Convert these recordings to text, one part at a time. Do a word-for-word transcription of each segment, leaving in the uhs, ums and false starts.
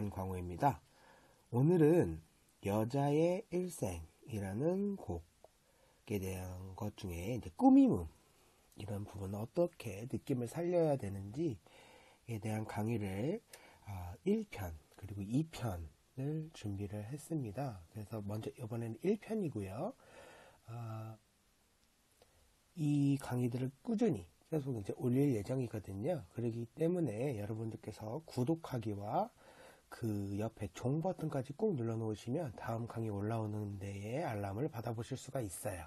요한 광호입니다. 오늘은 여자의 일생이라는 곡에 대한 것 중에 이제 꾸미움 이런 부분은 어떻게 느낌을 살려야 되는지에 대한 강의를 일 편 그리고 이 편을 준비를 했습니다. 그래서 먼저 이번에는 일 편이고요. 아, 이 강의들을 꾸준히 계속 이제 올릴 예정이거든요. 그렇기 때문에 여러분들께서 구독하기와 그 옆에 종 버튼까지 꾹 눌러 놓으시면 다음 강의 올라오는 데에 알람을 받아보실 수가 있어요.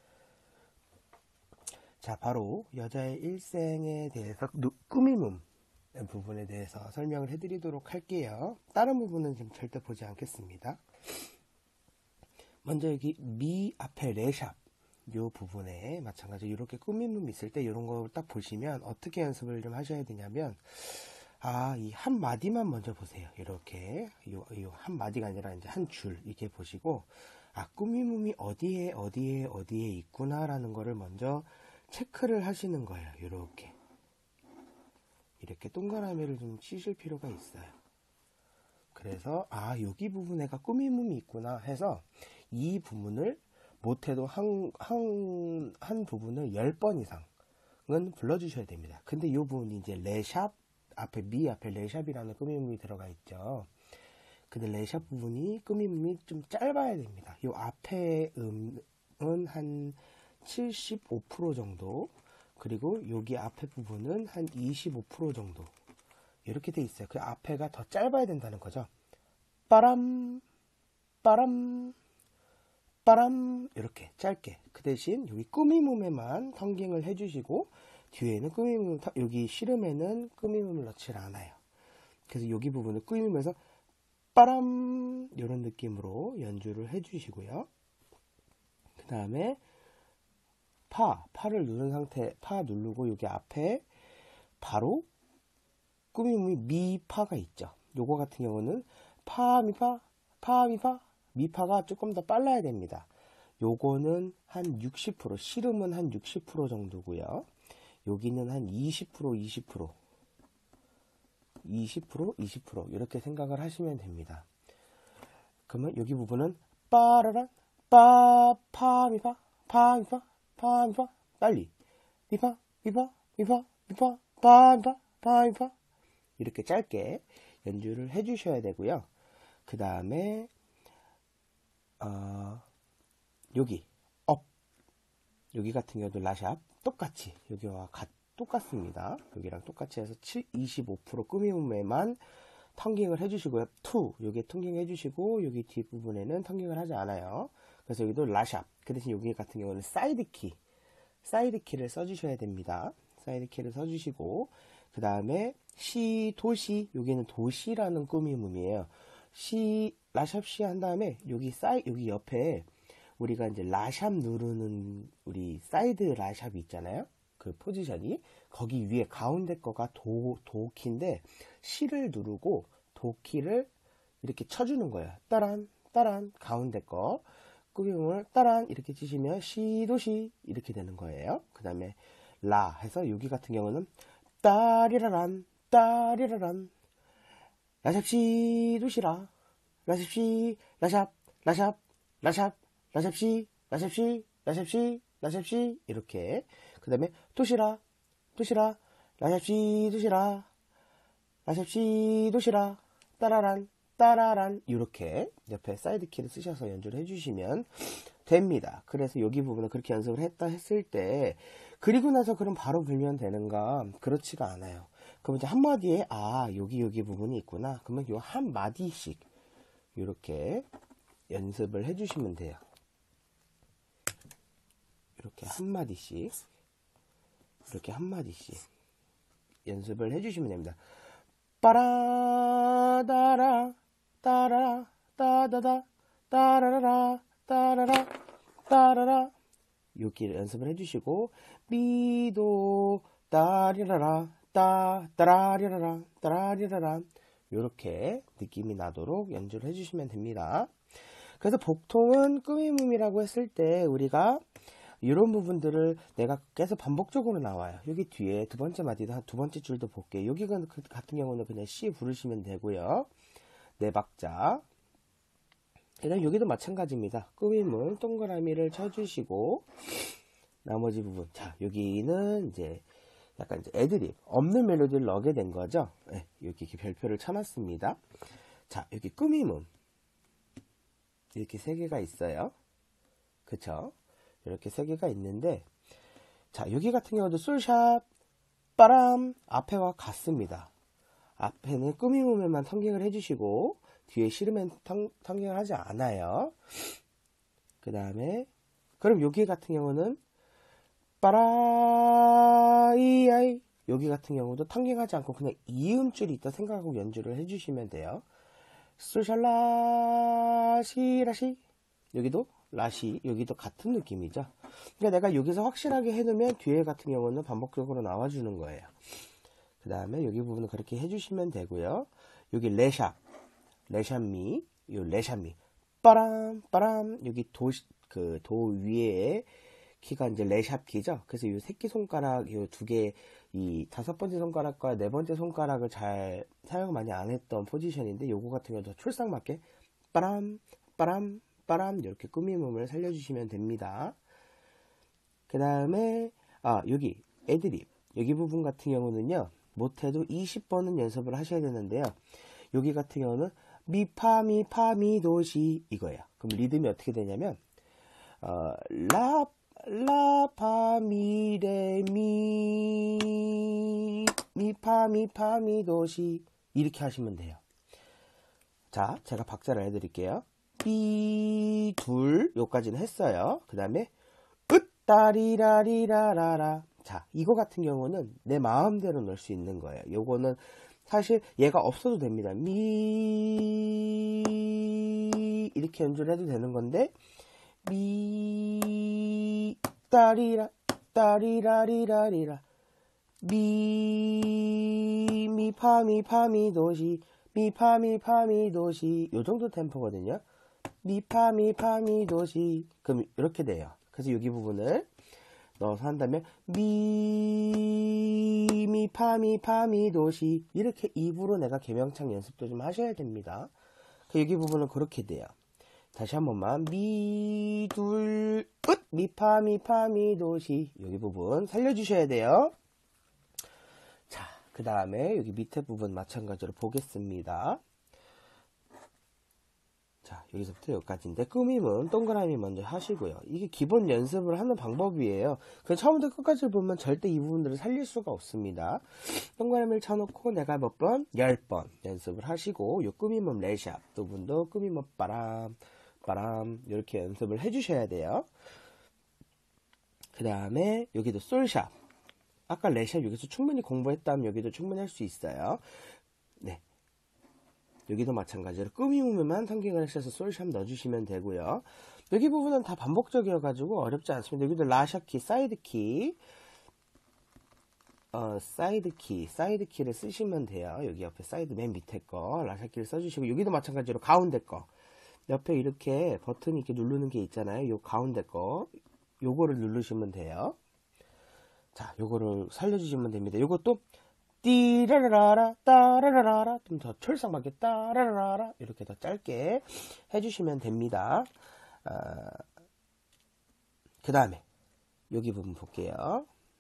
자, 바로 여자의 일생에 대해서 꾸밈음 부분에 대해서 설명을 해드리도록 할게요. 다른 부분은 지금 절대 보지 않겠습니다. 먼저 여기 미 앞에 레샵 요 부분에 마찬가지로 이렇게 꾸밈음 있을 때 이런 거 딱 보시면 어떻게 연습을 좀 하셔야 되냐면, 아, 이 한 마디만 먼저 보세요. 이렇게 요, 요 한 마디가 아니라 이제 한 줄 이렇게 보시고, 아, 꾸밈음이 어디에 어디에 어디에 있구나라는 거를 먼저 체크를 하시는 거예요. 이렇게 이렇게 동그라미를 좀 치실 필요가 있어요. 그래서 아, 여기 부분에가 꾸밈음이 있구나 해서 이 부분을 못해도 한, 한, 한 부분을 열 번 이상은 불러주셔야 됩니다. 근데 이 부분이 이제 레샵, 앞에 미 앞에 레샵이라는 꾸밈음이 들어가 있죠. 근데 레샵 부분이 꾸밈음이 좀 짧아야 됩니다. 이 앞에 음은 한 칠십오 퍼센트 정도, 그리고 여기 앞에 부분은 한 이십오 퍼센트 정도 이렇게 돼 있어요. 그 앞에가 더 짧아야 된다는 거죠. 빠람, 빠람, 빠람 이렇게 짧게. 그 대신 여기 꾸밈음에만 텅깅을 해주시고 뒤에는 꾸밈음, 여기 시름에는 꾸밈음을 넣지 않아요. 그래서 여기 부분을 꾸밈에서 빠람 이런 느낌으로 연주를 해주시고요. 그 다음에 파, 파를 누른 상태, 파 누르고 여기 앞에 바로 꾸밈음이 미파가 있죠. 요거 같은 경우는 파, 미파, 파, 미파, 미파가 조금 더 빨라야 됩니다. 요거는 한 육십 퍼센트, 시름은 한 육십 퍼센트 정도고요. 여기는 한 이십 퍼센트, 이십 퍼센트, 이십 퍼센트, 이십 퍼센트 이렇게 생각을 하시면 됩니다. 그러면 여기 부분은 빠라란, 빠, 파, 미파, 파, 미파, 파, 미파, 빨리 미파, 미파, 미파, 미파, 파, 미파, 파, 미파 이렇게 짧게 연주를 해주셔야 되고요. 그 다음에 어, 여기 업 여기 같은 경우도 라샵 똑같이 여기와 같, 똑같습니다. 여기랑 똑같이 해서 이십오 퍼센트 꾸밈음에만 텅깅을 해주시고요. 투 여기에 텅깅 해주시고 여기 뒷부분에는 텅깅을 하지 않아요. 그래서 여기도 라샵. 그 대신 여기 같은 경우는 사이드 키 사이드 키를 써주셔야 됩니다. 사이드 키를 써주시고 그 다음에 시, 도시 여기는 도시라는 꾸밈음이에요. 시, 라샵 시 한 다음에 여기 사이 여기 옆에 우리가 이제 라샵 누르는 우리 사이드 라샵이 있잖아요. 그 포지션이 거기 위에 가운데 거가 도, 도 키인데 시를 누르고 도 키를 이렇게 쳐주는 거예요. 따란 따란 가운데 거 꾸밈을 따란 이렇게 치시면 시, 도시 이렇게 되는 거예요. 그 다음에 라 해서 여기 같은 경우는 따리라란 따리라란 라샵시 도시라 라샵시 라샵 라샵 라샵 라샵시 라샵시 라샵시 라샵시 이렇게. 그 다음에 도시라 도시라 라샵시 도시라 라샵시 도시라 따라란 따라란 이렇게 옆에 사이드 키를 쓰셔서 연주를 해주시면 됩니다. 그래서 여기 부분을 그렇게 연습을 했다 했을 때 그리고 나서 그럼 바로 불면 되는가? 그렇지가 않아요. 그럼 이제 한마디에 아 여기 여기 부분이 있구나. 그러면 요 한 마디씩 이렇게 연습을 해주시면 돼요. 이렇게 한 마디씩 이렇게 한 마디씩 연습을 해주시면 됩니다. 빠라다라 따라라 따다다 따라라라 따라라 따라라 여기 연습을 해주시고 미도 따리라라 따 따라리라라 따라리라라 이렇게 느낌이 나도록 연주를 해주시면 됩니다. 그래서 보통은 꾸밈음이라고 했을 때 우리가 이런 부분들을 내가 계속 반복적으로 나와요. 여기 뒤에 두 번째 마디도 두 번째 줄도 볼게요. 여기 같은 경우는 그냥 C 부르시면 되고요. 네 박자. 그다음 여기도 마찬가지입니다. 꾸밈은 동그라미를 쳐주시고 나머지 부분. 자, 여기는 이제 약간 이제 애드립 없는 멜로디를 넣게 된 거죠. 네, 여기 이렇게 별표를 쳐놨습니다. 자, 여기 꾸밈음 이렇게 세 개가 있어요. 그쵸? 이렇게 세 개가 있는데, 자, 여기 같은 경우도 솔샵, 빠람 앞에와 같습니다. 앞에는 꾸밈음에만 턴깅을 해주시고 뒤에 싫으면 턴, 턴깅을 하지 않아요. 그 다음에 그럼 여기 같은 경우는 빠라이아이 여기 같은 경우도 턴깅하지 않고 그냥 이음줄이 있다 생각하고 연주를 해주시면 돼요. 솔샬라시라시 여기도 라시 여기도 같은 느낌이죠. 그러니까 내가 여기서 확실하게 해놓으면 뒤에 같은 경우는 반복적으로 나와주는 거예요. 그 다음에 여기 부분은 그렇게 해주시면 되고요. 여기 레샵 레샵미 요 레샵미 빠람 빠람 여기 도 그 도 위에 키가 이제 레샵 키죠. 그래서 이 새끼 손가락 요 두 개 이 다섯 번째 손가락과 네 번째 손가락을 잘 사용 많이 안 했던 포지션인데 요거 같은 경우도 출상 맞게 빠람 빠람 빠람 이렇게 꾸밈음을 살려주시면 됩니다. 그 다음에 아 여기 애드립 여기 부분 같은 경우는요 못해도 이십 번은 연습을 하셔야 되는데요. 여기 같은 경우는 미파 미파 미도시 이거예요. 그럼 리듬이 어떻게 되냐면 어, 라 라파 미레 미 미파 미파 미도시 이렇게 하시면 돼요. 자, 제가 박자를 해드릴게요. 삐 둘 요까지는 했어요. 그 다음에 으따리라리라라라 자, 이거 같은 경우는 내 마음대로 넣을 수 있는 거예요. 요거는 사실 얘가 없어도 됩니다. 미 이렇게 연주를 해도 되는 건데 미 따리라 따리라리라리라 미 미파 미파 미도시 미파 미파 미도시 요 정도 템포거든요. 미파 미파 미도시 그럼 이렇게 돼요. 그래서 여기 부분을 넣어서 한다면 미 미파 미파 미도시 이렇게 입으로 내가 개명창 연습도 좀 하셔야 됩니다. 여기 부분은 그렇게 돼요. 다시 한 번만 미 둘 으 미파 미파 미도시 여기 부분 살려주셔야 돼요. 자, 그 다음에 여기 밑에 부분 마찬가지로 보겠습니다. 자, 여기서부터 여기까지인데 꾸밈은 동그라미 먼저 하시고요. 이게 기본 연습을 하는 방법이에요. 그냥 처음부터 끝까지 보면 절대 이 부분들을 살릴 수가 없습니다. 동그라미를 쳐놓고 내가 몇 번? 열 번 연습을 하시고 요 꾸밈은 레샵 부분도 꾸밈은 빠람 빠람 이렇게 연습을 해주셔야 돼요. 그 다음에 여기도 솔샵 아까 레샵 여기서 충분히 공부했다면 여기도 충분히 할 수 있어요. 네. 여기도 마찬가지로 꾸밈음에만 턴깅을 하셔서 솔샵 넣어주시면 되고요. 여기 부분은 다 반복적이어가지고 어렵지 않습니다. 여기도 라샤키, 사이드키, 어, 사이드키, 사이드키를 쓰시면 돼요. 여기 옆에 사이드 맨 밑에 거 라샤키를 써주시고 여기도 마찬가지로 가운데 거 옆에 이렇게 버튼이 이렇게 누르는 게 있잖아요. 요 가운데 거 요거를 누르시면 돼요. 자, 요거를 살려주시면 됩니다. 요것도 띠라라라 따라라라 좀 더 철상맞게 따라라라 이렇게 더 짧게 해주시면 됩니다. 아, 그 다음에 여기 부분 볼게요.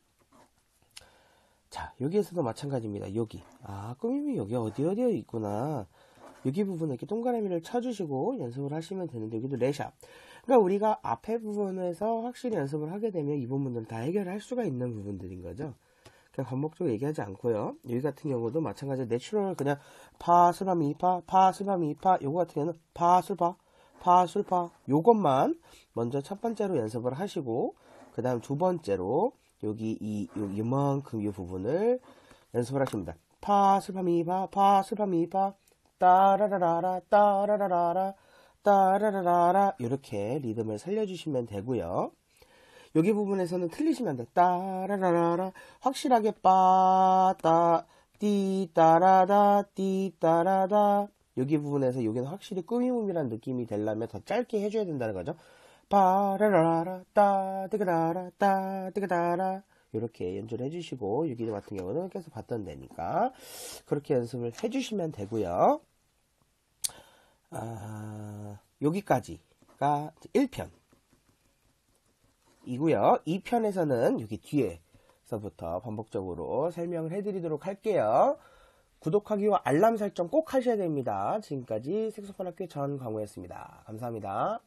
자, 여기에서도 마찬가지입니다. 여기 아 꾸밈이 여기 어디 어디에 있구나. 여기 부분에 이렇게 동그라미를 쳐주시고 연습을 하시면 되는데 여기도 레샵 그러니까 우리가 앞에 부분에서 확실히 연습을 하게 되면 이 부분들을 다 해결할 수가 있는 부분들인 거죠. 그냥 반복적으로 얘기하지 않고요. 여기 같은 경우도 마찬가지로 내추럴 그냥 파, 슬파, 미파, 파, 슬파, 미파 요거 같은 경우는 파, 슬파, 파, 슬파 요것만 먼저 첫 번째로 연습을 하시고 그 다음 두 번째로 여기 이 요, 이만큼 이 부분을 연습을 하십니다. 파, 슬파, 미파, 파, 슬파, 미파 따라라라라 따라라라라 따라라라라 이렇게 리듬을 살려주시면 되고요. 여기 부분에서는 틀리시면 안 돼. 따라라라라 확실하게 빠따 띠따라다 띠따라다 여기 부분에서 여기는 확실히 꾸밈음이라는 느낌이 되려면 더 짧게 해줘야 된다는 거죠. 빠라라라 따뜨그다라 따뜨그다라 이렇게 연주를 해주시고 여기 같은 경우는 계속 봤던 데니까 그렇게 연습을 해주시면 되고요. 아, 여기까지가 일 편 이고요. 이 편에서는 여기 뒤에서부터 반복적으로 설명을 해드리도록 할게요. 구독하기와 알람 설정 꼭 하셔야 됩니다. 지금까지 색소폰 학교 전광호였습니다. 감사합니다.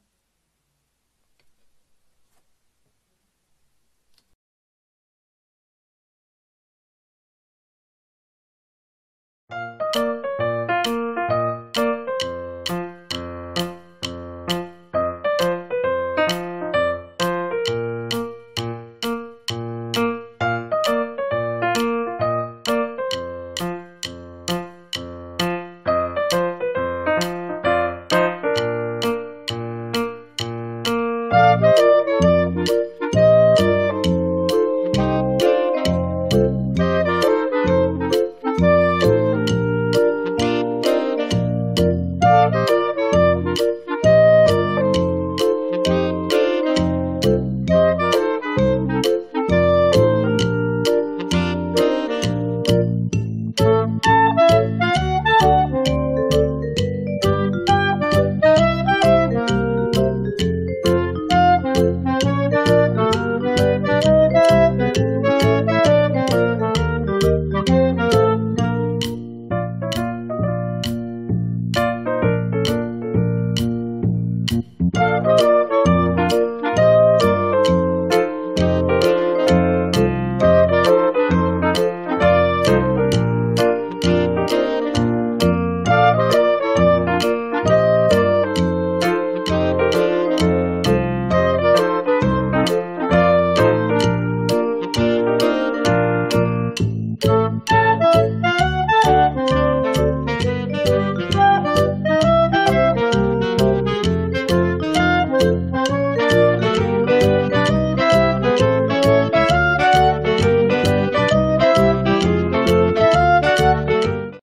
Thank you.